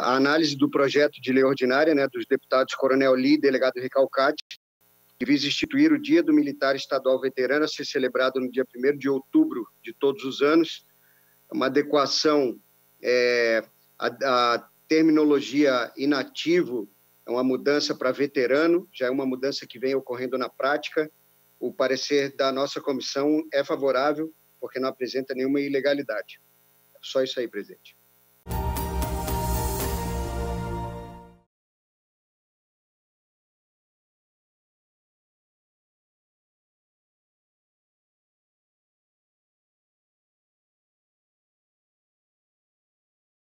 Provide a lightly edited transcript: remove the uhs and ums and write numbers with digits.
a análise do projeto de lei ordinária, né, dos deputados Coronel Lee e delegado Recalcati, que visa instituir o Dia do Militar Estadual Veterano a ser celebrado no dia 1º de outubro de todos os anos. Uma adequação à terminologia inativo, é uma mudança para veterano, já é uma mudança que vem ocorrendo na prática. O parecer da nossa comissão é favorável, porque não apresenta nenhuma ilegalidade. Só isso aí, presidente.